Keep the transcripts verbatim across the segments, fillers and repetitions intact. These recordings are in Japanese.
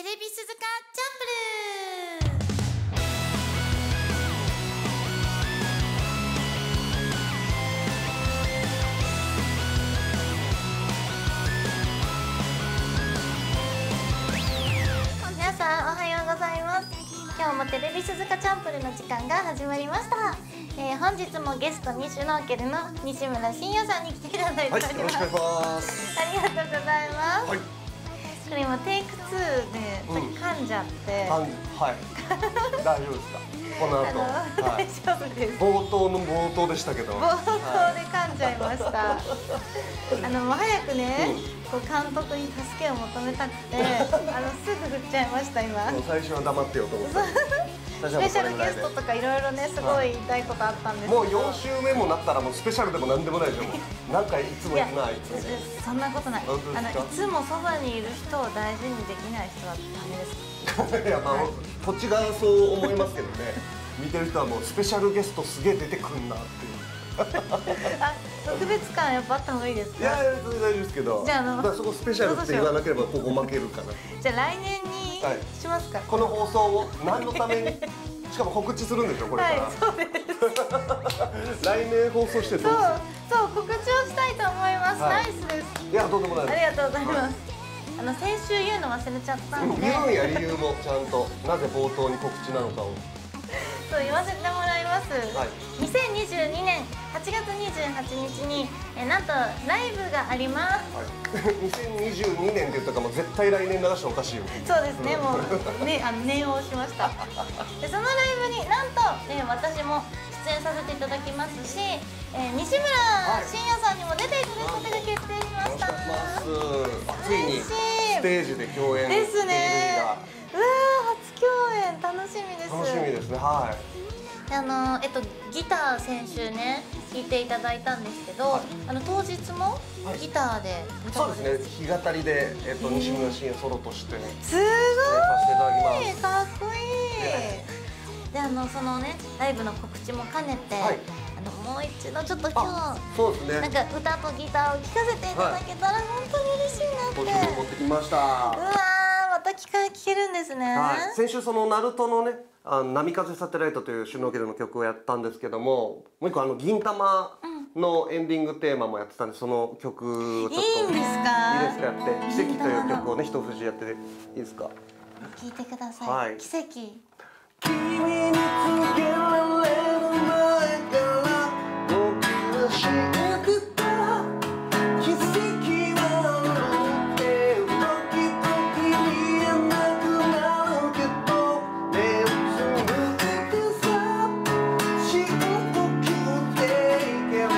レビ鈴鹿チャンプルー。皆さんおはようございます。今日もテレビ鈴鹿チャンプルーの時間が始まりました。えー、本日もゲストにシュノーケルの西村信也さんに来ていただいております。 はい、よろしくお願いします。 ありがとうございます。 はい。 これ今テイクツーで噛んじゃって、 はい、大丈夫ですか。この後、 あの、 はい、 大丈夫です。 冒頭の冒頭でしたけど、 冒頭で噛んじゃいました。あのもう早くね、こう監督に助けを求めたくて、あのすぐ振っちゃいました今。 もう最初は黙ってよと思って。 スペシャルゲストとかいろいろね、すごい言いたいことあったんですけど、 もうよん週目もなったらもうスペシャルでもなんでもないでしょ。もうなんかいつも行くなあいつね。 そんなことない。あのいつもそばにいる人を大事にできない人はダメです。 いや、まあこっち側そう思いますけどね。見てる人はもうスペシャルゲストすげえ出てくんなっていう。 あ、特別感やっぱあった方がいいですか。 いやいや、それ大丈夫ですけど。じゃあ、あのだからそこスペシャルって言わなければここ負けるかな。 じゃあ来年にしますか。 この放送を何のために。しかも告知するんでしょこれから。はい、そうです。来年放送してどうする。 そう、そう告知をしたいと思います。はい、ナイスです。 いや、どうでもないです。 ありがとうございます。はい、あの先週言うの忘れちゃったんで。 言うんや理由もちゃんとなぜ冒頭に告知なのかを。 そう言わせてもらいます。 はい、 にせんにじゅうにねんはちがつにじゅうはちにちにえなんとライブがあります。 はい、にせんにじゅうにねんって言ったからもう絶対来年流しておかしいよ。 そうですね、もうね、あの念を押しました。でそのライブになんと、ね、私も出演させていただきますし、えー、西村信也さんにも出ていただくことが決定しました。 ついにステージで共演ですね。うわー、初共演楽しみです。 楽しみですね。はい。 あのえっとギター先週ね弾いていただいたんですけど、はい、あの当日もギターで歌われて、そうですね、弾き語りでえっと西村信也ソロとしてすごいかっこいい。であのそのねライブの告知も兼ねて、はい、あのもう一度ちょっと今日そうですね、 なんか歌とギターを聴かせていただけたら本当に嬉しいなって。 ご注文持ってきました。うわー、また聴か聴けるんですね。 はい、先週そのナルトのねあの波風サテライトというシュノーケルの曲をやったんですけども、もう一個あの銀玉のエンディングテーマもやってたんで、その曲をちょっといいんですか。 いいですか、やって奇跡という曲をね一節やっていいですか。 聞いてください。はい、奇跡。 君に告げられる前から僕は知ってた奇跡はって時々見えなくなるけど目をつぶってさ仕事切っていける。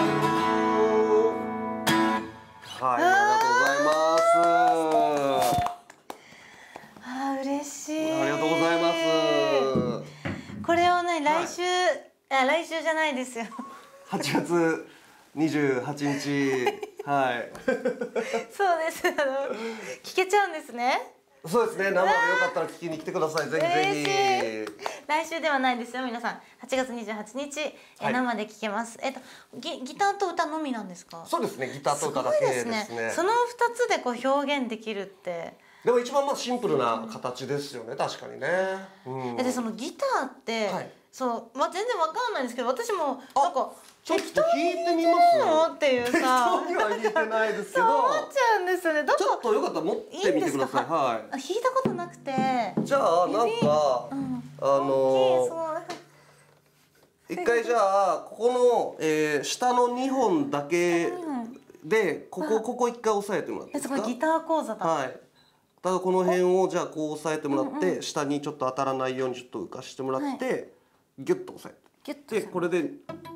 はい、ありがとうございます。 あー、嬉しい。 ありがとうございます。 これをね、来週、あ、来週じゃないですよ。 はちがつにじゅうはちにち、はい。 そうです。あの聞けちゃうんですね。 そうですね。生でよかったら聞きに来てください。ぜひぜひ。来週ではないですよ、皆さん。はちがつにじゅうはちにち、はい、生で聞けます。えっとギギターと歌のみなんですか。 そうですね。ギターと歌だけですね。 すごいですね。その二つでこう表現できるって。 でも一番まあシンプルな形ですよね、確かにね。 うん、でそのギターって、はい、そうまあ全然わかんないんですけど、私もなんかちょっと弾いてみますっていうさ、 適当には弾いてないですけど、 そう思っちゃうんですよね。 ちょっとよかったら持ってみてください。はい。 弾いたことなくて。 じゃあなんか、うん、あのー、一回じゃあここの、えー、下のにほんだけでここここ一回押さえてもらっていいですか。 すごいギター講座だ。 はい。ただこの辺をじゃあこう押さえてもらって、うんうん、下にちょっと当たらないようにちょっと浮かしてもらって、はい、ギュッと押さえて、でこれでち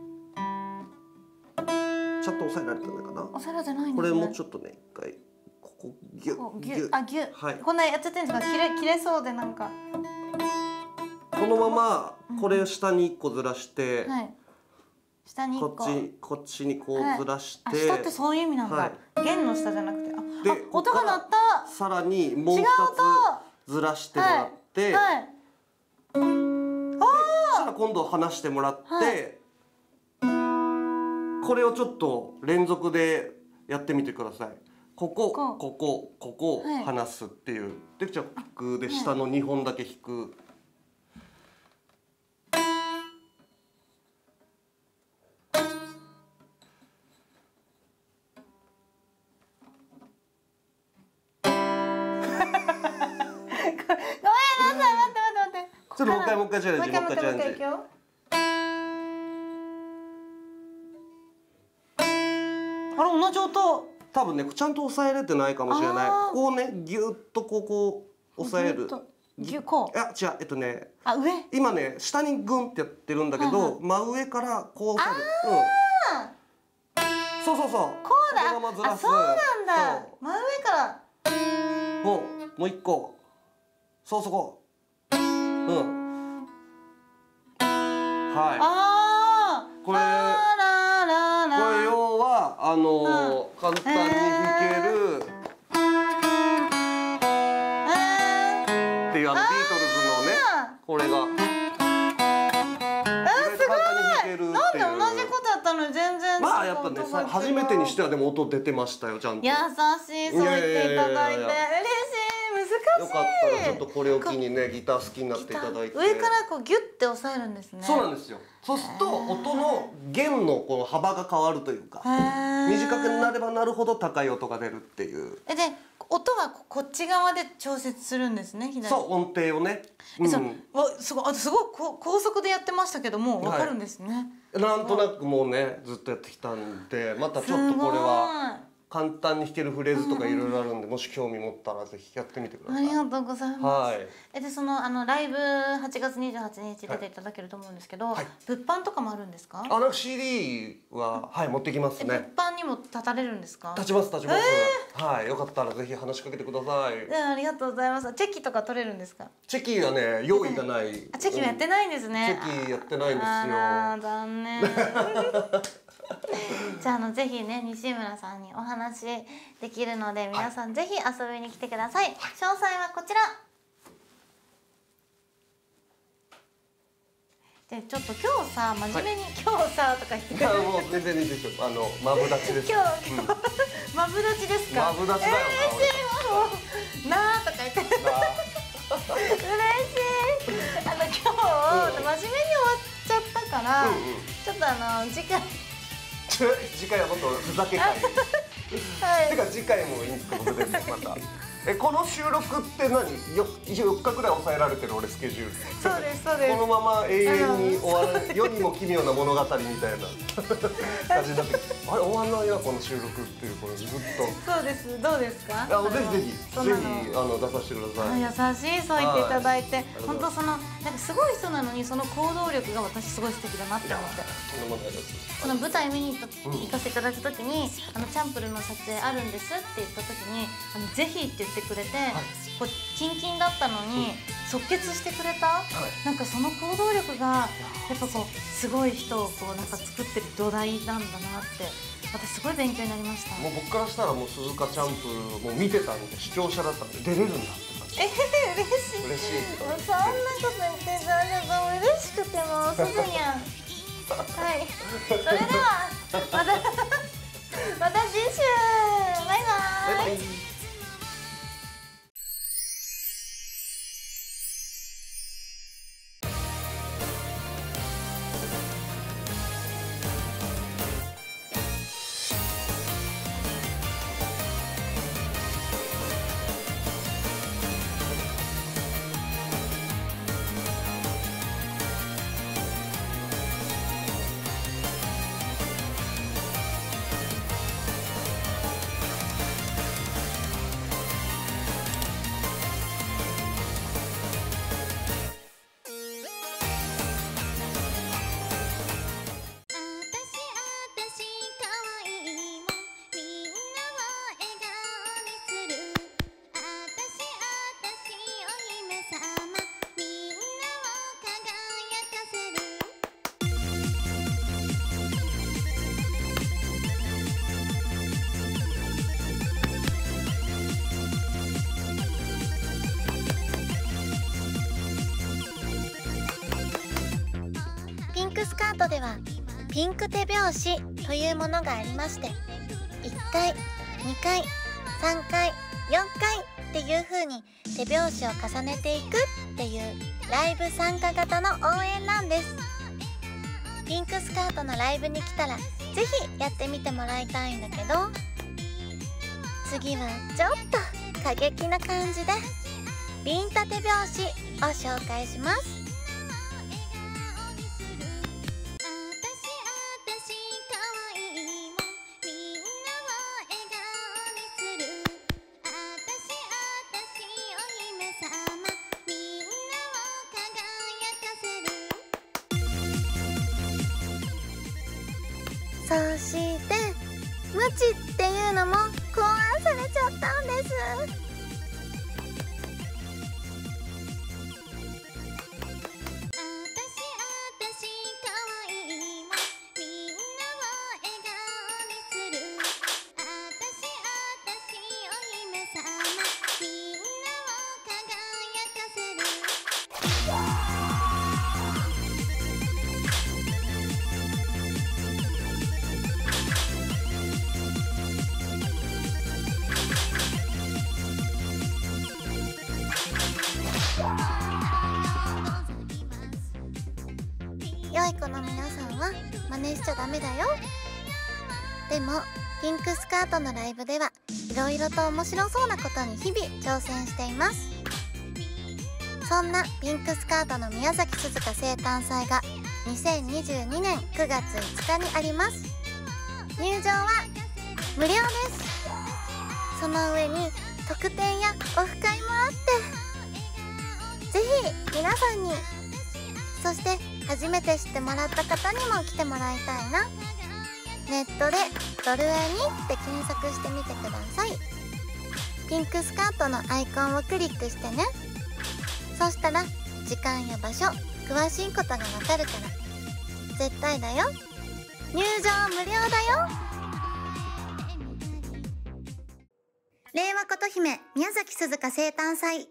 ゃんと押さえられてないかな。 押さえられてないんですね。 これもちょっとね一回ここギュッギュッ、あギュッ、はい、こんなやっちゃってるんですか。切れ切れそうでなんか。 このままこれを下に一個ずらして、うん、はい、 下に一個こっちこっちにこうずらして、 はい、下ってそういう意味なんだ。はい、弦の下じゃなくて、あ、 であ、音が鳴った。 さらにもうふたつずらしてもらって、はいはい、でそしたら今度離してもらって、はい、これをちょっと連続でやってみてください。 こここうここここをはい離すっていう、でじゃあピックで下のにほんだけ引く。 ごめんなさい、待って待って待って。 ちょっともう一回もう一回チャレンジ、もう一回チャレンジ。 いくよ。あれ同じ音。 多分ねちゃんと押さえれてないかもしれない。 あーここをねギュッとここ押さえる。 ぎゅこう。 いや違うえっとねあ、上。 今ね下にグンってやってるんだけど、 はいはい真上からこう押さえる。 あうん。そうそうそう。 こうだ。 このままずらす。 あ、そうなんだそう。 真上から。 もうもう一個。そうそこ。うん。はい。 ああ。 これラララこれ要はあのー簡単に弾けるっていうあのビートルズのねこれが。 え、すごい。 簡単に弾けるっていう。 なんで同じことやったのに全然。 まあやっぱね音が違う初めてにしてはでも音出てましたよちゃんと。 優しい、そう言っていただいていやいやいやいや嬉しい。難しい。 よかったらちょっとこれを機にねギター好きになっていただいて。 上からこうギュッて押さえるんですね。 そうなんですよ。そうすると音の弦のこの幅が変わるというか、 へー短くなればなるほど高い音が出るっていう。 えで音はここっち側で調節するんですね。左。 そう音程をね。 えそううんわすごいあすごいこ高速でやってましたけどもわかるんですね。 なんとなくもうねずっとやってきたんで、またちょっとこれは簡単に弾けるフレーズとかいろいろあるんで、もし興味持ったらぜひやってみてください。 ありがとうございます。 はい。 えでそのあのライブはちがつにじゅうはちにち出ていただけると思うんですけど、 はい物販とかもあるんですか？ あなんか シーディー ははい持ってきますえね。 物販にも立たれるんですか？ 立ちます立ちます。はいよかったらぜひ話しかけてください。 でありがとうございます。チェキとか取れるんですか？ チェキはね用意がない。 あチェキもやってないんですね。 チェキやってないんですよ。 あら残念。じゃああのぜひね西村さんにお話できるので皆さんぜひ遊びに来てください。詳細はこちら。でちょっと今日さ真面目に、今日さとか言っていやもう全然いいですよ。あのマブダチです。 今日今日、マブダチですか？ マブダチだよえー、嬉しいもうなーとか言って嬉しい。あの今日、 うん真面目に終わっちゃったから、 うんうんちょっとあの次回次回はもっとふざけ会。 はいてか次回もいいんですか僕でまた。えこの収録って何よよっかぐらい抑えられてる俺スケジュール。 そうですそうです。 このまま永遠に終わら世にも奇妙な物語みたいな感じになってあれ終わんないなこの収録っていうこれずっと。 そうですどうですか？ あぜひぜひぜそんなのひあの出させてください。 あ優しいそう言っていただいて、 はい本当そのなんかすごい人なのにその行動力が私すごい素敵だなって思って。 そんなもんないです。 その舞台見に行ったうん行かせていただいた時に「あのチャンプルの撮影あるんです」って言った時に「あのぜひ」って言ってくれて、こうキンキンだったのに、即決してくれた、なんかその行動力がやっぱこうすごい人をこうなんか作ってる土台なんだなって私すごい勉強になりました。 もう僕からしたらもう鈴鹿チャンプもう見てたんで視聴者だったんで出れるんだって感じ。 えー、嬉しい。 嬉しいってもう感じそんなこと言っていただけたら嬉しくてもうすぐにゃん。はい。それではまたまた次週バイバーイ。 バイバイ。 ピンクスカートではピンク手拍子というものがありまして、いっかい、にかい、 さんかいよんかいっていう風に手拍子を重ねていくっていうライブ参加型の応援なんです。ピンクスカートのライブに来たらぜひやってみてもらいたいんだけど、次はちょっと過激な感じでビンタ手拍子を紹介します。そしてムチっていうのも考案されちゃったんです。良い子の皆さんは真似しちゃダメだよ。でもピンクスカートのライブではいろいろと面白そうなことに日々挑戦しています。そんなピンクスカートの宮崎すずか生誕祭がにせんにじゅうにねんくがついつかにあります。入場は無料です。その上に特典やオフ会もあって、ぜひ皆さんに、そして初めて知ってもらった方にも来てもらいたいな。ネットでドルエニって検索してみてください。ピンクスカートのアイコンをクリックしてね。そしたら時間や場所、詳しいことがわかるから。絶対だよ。入場無料だよ。令和琴姫宮崎すずか生誕祭。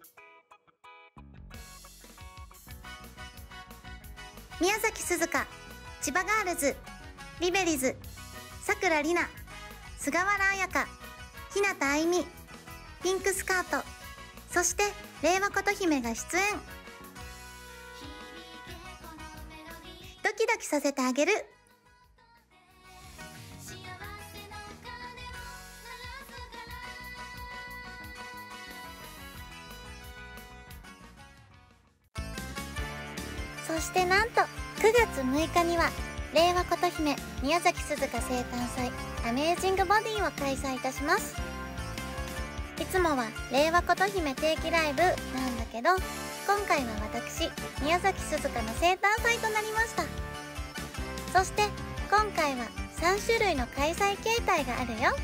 宮崎すずか、千葉ガールズ、リベリズ、さくらりな、菅原彩香、日向愛美、ピンクスカート、そして令和琴姫が出演。ドキドキさせてあげる。そしてなんとくがつむいかには令和琴姫宮崎すずか生誕祭アメージングボディを開催いたします。いつもは令和琴姫定期ライブなんだけど、今回は私宮崎すずかの生誕祭となりました。そして今回はさんしゅるいの開催形態があるよ。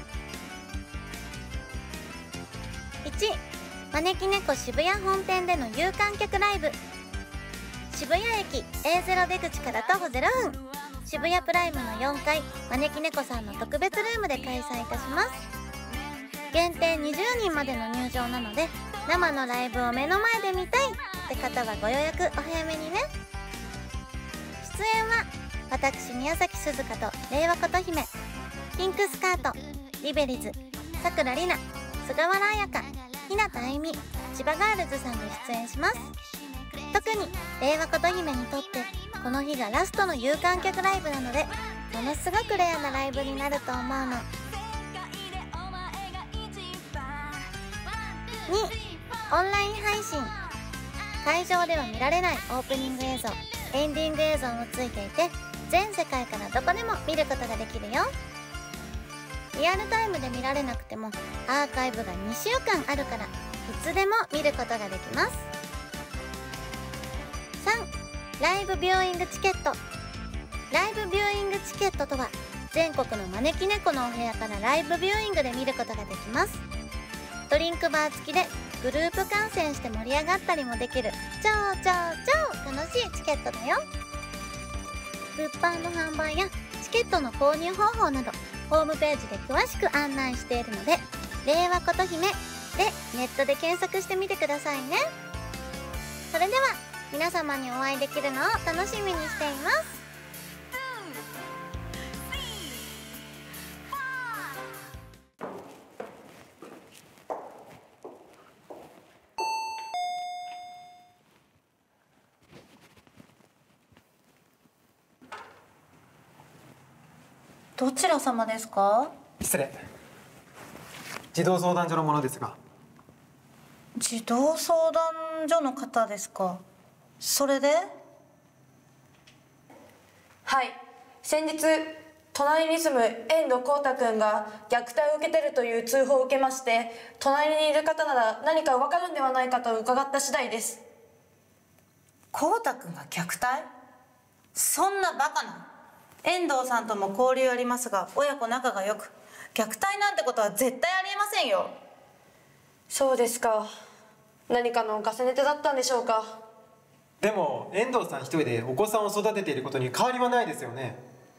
いち、招き猫渋谷本店での有観客ライブ。渋谷駅 エーゼロ 出口から徒歩ゼロふん、渋谷プライムのよんかい招き猫さんの特別ルームで開催いたします。限定にじゅうにんまでの入場なので、生のライブを目の前で見たいって方はご予約お早めにね。出演は私宮崎すずかと令和琴姫、ピンクスカート、リベリズ、さくらりな、菅原彩香、日向愛美、千葉ガールズさんで出演します。特に令和琴姫にとってこの日がラストの有観客ライブなので、ものすごくレアなライブになると思うの。に、オンライン配信。会場では見られないオープニング映像、エンディング映像もついていて、全世界からどこでも見ることができるよ。リアルタイムで見られなくてもアーカイブがにしゅうかんあるから、いつでも見ることができます。さん、ライブビューイングチケット。ライブビューイングチケットとは、全国の招き猫のお部屋からライブビューイングで見ることができます。ドリンクバー付きでグループ観戦して盛り上がったりもできる超超超楽しいチケットだよ。物販の販売やチケットの購入方法などホームページで詳しく案内しているので、令和琴姫でネットで検索してみてくださいね。それでは皆様にお会いできるのを楽しみにしています。 どちら様ですか？ 失礼。児童相談所のものですが。 児童相談所の方ですか？それで？ はい、先日隣に住む遠藤光太くんが虐待を受けてるという通報を受けまして、隣にいる方なら何か分かるんではないかと伺った次第です。 光太くんが虐待？そんなバカな。遠藤さんとも交流ありますが、親子仲が良く、虐待なんてことは絶対ありえませんよ。 そうですか。何かのガセネタだったんでしょうか。 でも遠藤さん一人でお子さんを育てていることに変わりはないですよね。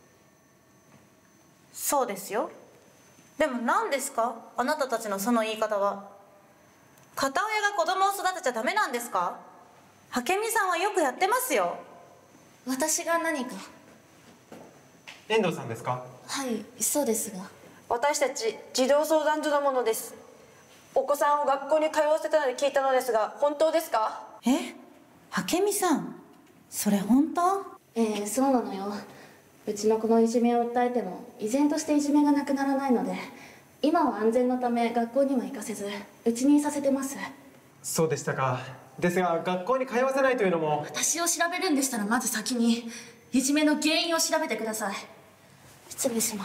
そうですよ。でも何ですか、あなたたちのその言い方は。片親が子供を育てちゃダメなんですか？明美さんはよくやってますよ。 私が何か？ 遠藤さんですか？ はい、そうですが。 私たち児童相談所のものです。お子さんを学校に通わせたので聞いたのですが、本当ですか？ え、明美さん、それ本当？ ええ、そうなのよ。うちの子のいじめを訴えても依然としていじめがなくならないので、今は安全のため学校には行かせずうちにいさせてます。 そうでしたか。ですが学校に通わせないというのも。 私を調べるんでしたらまず先にいじめの原因を調べてください。失礼します。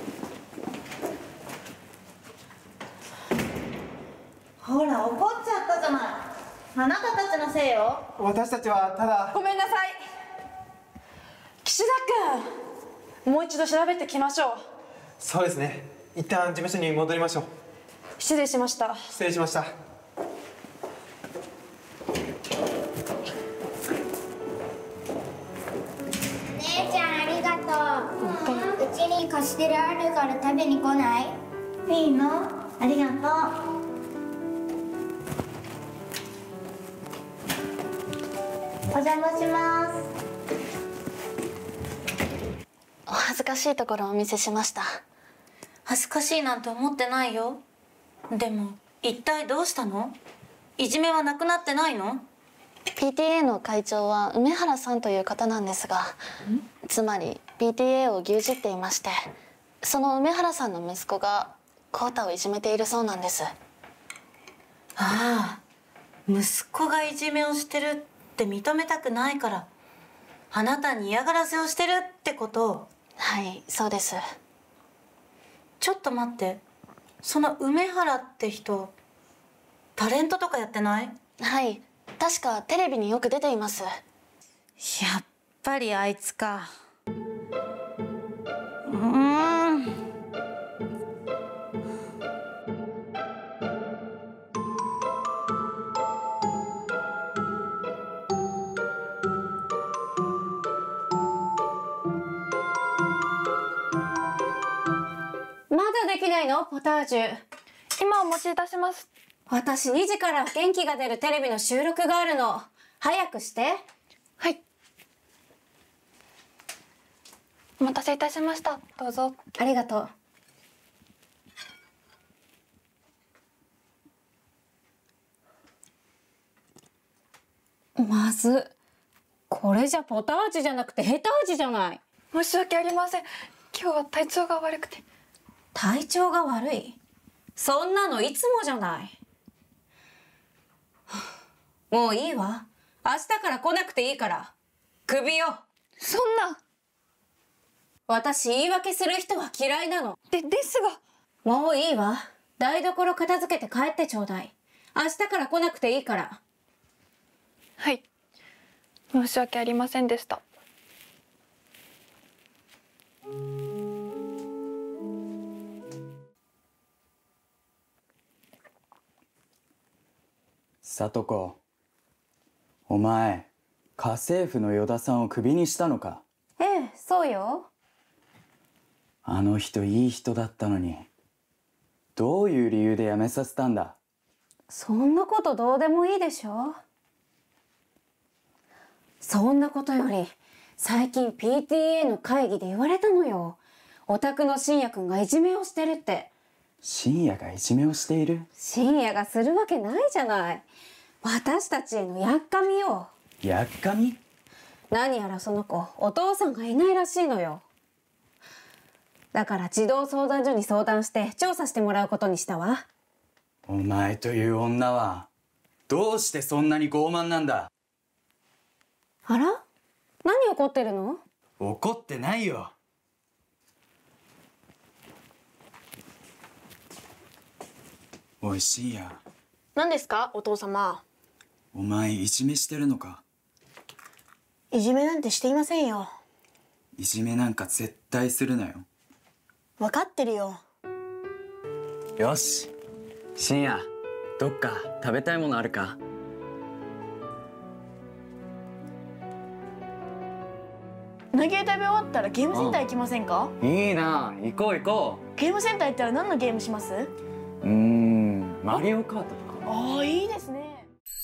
ほら、怒っちゃったじゃない。あなたたちのせいよ。 私たちはただ。 ごめんなさい。岸田君、もう一度調べてきましょう。 そうですね。一旦事務所に戻りましょう。 失礼しました。 失礼しました。 姉ちゃんありがとう。うちにカステラあるから食べに来ない？ いいの？ありがとう。お邪魔します。 お恥ずかしいところをお見せしました。 恥ずかしいなんて思ってないよ。でも一体どうしたの？いじめはなくなってないの？ ピーティーエー の会長は梅原さんという方なんですが、つまり ピーティーエー を牛耳っていまして、その梅原さんの息子が浩太をいじめているそうなんです。 ああ、息子がいじめをしてるって認めたくないから、あなたに嫌がらせをしてるってこと？ はい、そうです。 ちょっと待って、その梅原って人、タレントとかやってない？ はい、確かテレビによく出ています。 やっぱりあいつか。うーん。 まだできないの？ポタージュ。 今お持ちいたします。 私にじから元気が出るテレビの収録があるの。早くして。 はい。お待たせいたしました。どうぞ。 ありがとう。まず、これじゃポタージュじゃなくてヘタージュじゃない。 申し訳ありません。今日は体調が悪くて。 体調が悪い？そんなのいつもじゃない。もういいわ。明日から来なくていいから。クビよ。 そんな。 私言い訳する人は嫌いなの。 で、ですが。 もういいわ。台所片付けて帰ってちょうだい。明日から来なくていいから。 はい。申し訳ありませんでした。 聡子、お前家政婦の依田さんをクビにしたのか？ ええ、そうよ。 あの人いい人だったのに、どういう理由で辞めさせたんだ？ そんなことどうでもいいでしょ。そんなことより最近 ピーティーエー の会議で言われたのよ。お宅の信也くんがいじめをしてるって。 信也がいじめをしている？ 信也がするわけないじゃない。私たちへのやっかみよ。 やっかみ？ 何やらその子お父さんがいないらしいのよ。 だから児童相談所に相談して調査してもらうことにしたわ。 お前という女はどうしてそんなに傲慢なんだ。 あら、何怒ってるの？ 怒ってないよ。おい深夜、 何ですかお父様。 お前いじめしてるのか？ いじめなんてしていませんよ。 いじめなんか絶対するなよ。 分かってるよ。 よし、深夜、どっか食べたいものあるか？ 投げ食べ終わったらゲームセンター行きませんか？ いいな、行こう行こゲームセンター行ったら何のゲームします？ う。うーん、マリオカートとか。 ああ、いいですね。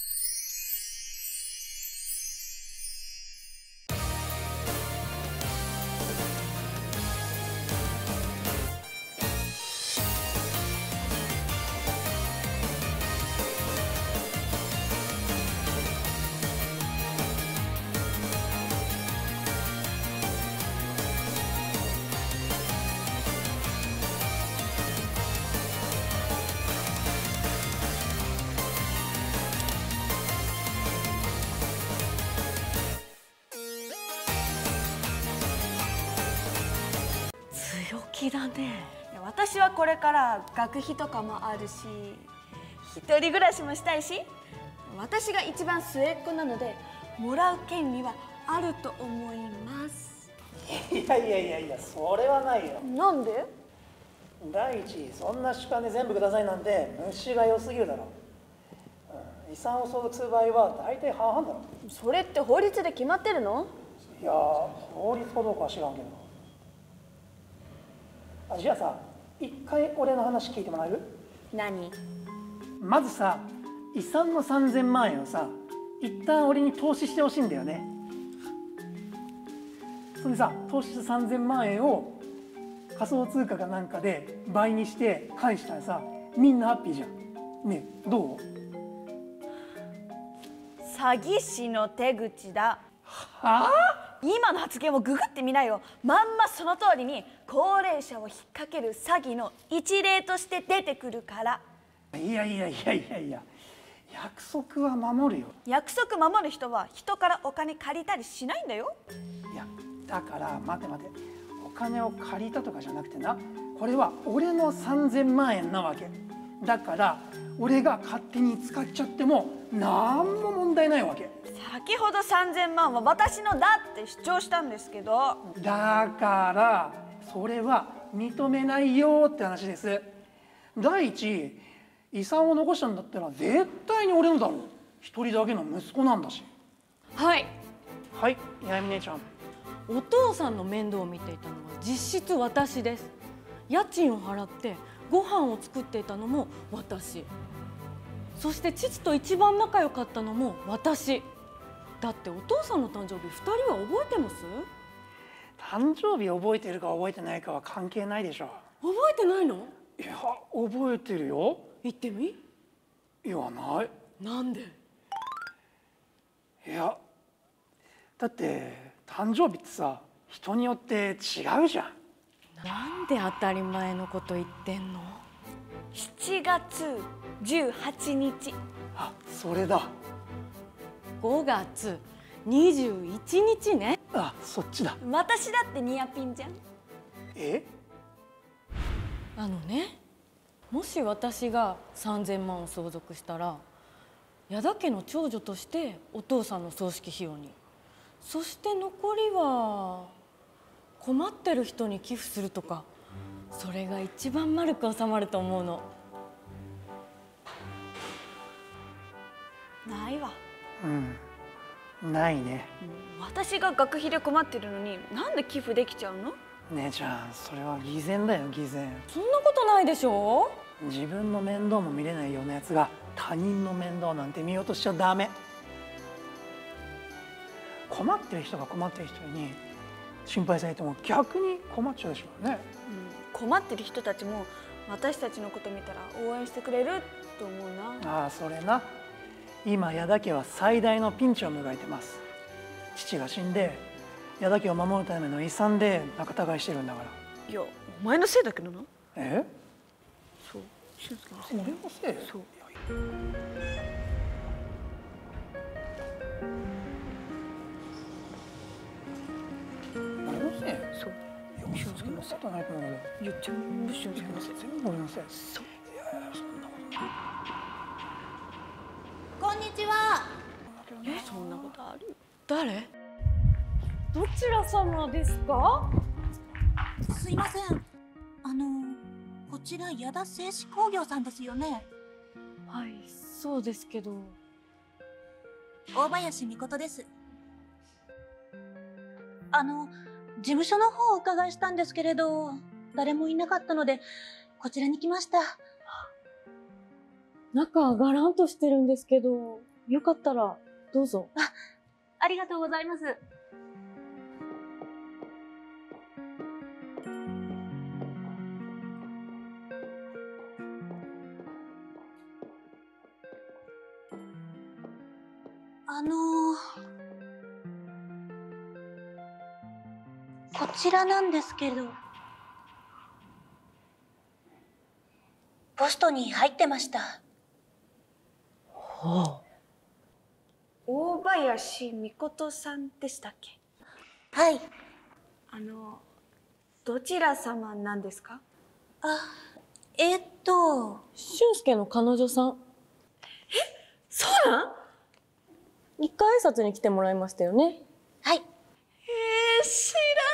強気だね。私はこれから学費とかもあるし、一人暮らしもしたいし、私が一番末っ子なのでもらう権利はあると思います。 いやいやいやいや、それはないよ。 なんで？ 第一、そんな主観で全部くださいなんて虫が良すぎるだろう、うん、遺産を相続する場合は大体半々だろ。 それって法律で決まってるの？ いや、法律かどうかは知らんけど。あ、じゃあさ、一回俺の話聞いてもらえる？ 何？ まずさ、遺産のさんぜんまんえんをさ、一旦俺に投資してほしいんだよね。それでさ、投資したさんぜんまんえんを仮想通貨かなんかで倍にして返したらさ、みんなハッピーじゃん。ねえ、どう？ 詐欺師の手口だ。 はあ？ 今の発言をググってみなよ。まんまその通りに高齢者を引っ掛ける詐欺の一例として出てくるから。 いやいやいやいやいや、約束は守るよ。 約束守る人は人からお金借りたりしないんだよ。 いや、だから待て待て、お金を借りたとかじゃなくてな、これは俺のさんぜんまんえんなわけだから、俺が勝手に使っちゃっても何も問題ないわけ。 先ほどさんぜんまんは私のだって主張したんですけど。 だからそれは認めないよって話です。第一、遺産を残したんだったら絶対に俺のだろう。一人だけの息子なんだし。 はい。 はい、八重美姉ちゃん。 お父さんの面倒を見ていたのは実質私です。家賃を払ってご飯を作っていたのも私。そして父と一番仲良かったのも私。だってお父さんの誕生日ふたりは覚えてます？ 誕生日覚えてるか覚えてないかは関係ないでしょ。 覚えてないの？ いや、覚えてるよ。 言ってみ？ 言わない。 なんで？ いや、だって誕生日ってさ、人によって違うじゃん。 なんで当たり前のこと言ってんの？ しちがつじゅうはちにち。 あ、それだ。 ごがつにじゅういちにちね。 あ、そっちだ。 私だってニアピンじゃん。 え？ あのね、もし私がさんぜんまんを相続したら、矢田家の長女としてお父さんの葬式費用に、そして残りは困ってる人に寄付するとか、それが一番丸く収まると思うの。 ないわ。 うん、ないね。 私が学費で困ってるのになんで寄付できちゃうの？ 姉ちゃん、それは偽善だよ、偽善。 そんなことないでしょ。 自分の面倒も見れないようなやつが他人の面倒なんて見ようとしちゃダメ。困ってる人が困ってる人に心配されても逆に困っちゃうでしょうね。 うん、困ってる人たちも私たちのこと見たら応援してくれると思うな。 ああ、それな。今矢田家は最大のピンチを迎えてます。父が死んで矢田家を守るための遺産で仲違いしてるんだから。 いや、 お前のせいだけどな。 え？ そう、俊介のせい。 俺のせい？ そう。 俺のせい？ そう。 俊介のせいとないと思うけど。 言っちゃう。俊介のせい。 全部俺のせい。 そう。 いやいやそんなことない。 こんにちは。 え、そんなことある？誰？どちら様ですか？ すいません。あのこちら矢田製紙工業さんですよね。 はい、そうですけど。 大林美琴です。あの事務所の方をお伺いしたんですけれど、誰もいなかったのでこちらに来ました。 中がらんとしてるんですけど、よかったらどうぞ。 あ、ありがとうございます。あのー、こちらなんですけど、ポストに入ってました。 はあ、 大林美琴さんでしたっけ？ はい。 あのどちら様なんですか？ あ、えー、っと俊介の彼女さん。 え、そうなん？ 一回挨拶に来てもらいましたよね。 はい。 えー、知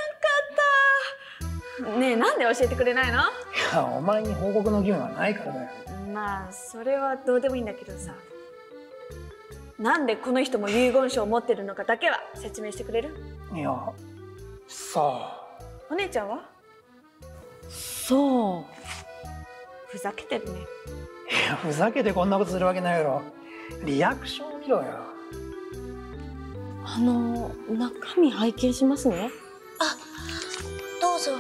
らんかった。ねえ、なんで教えてくれないの？いや、お前に報告の義務はないからだよ。 まあそれはどうでもいいんだけどさ、なんでこの人も遺言書を持ってるのかだけは説明してくれる？ いや、さあ。 お姉ちゃんは？ そう。 ふざけてるね。 いや、ふざけてこんなことするわけないやろ。リアクションを見ろよ。 あの中身拝見しますね。 あ、どうぞ。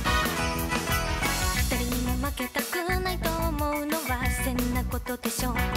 ことでしょう。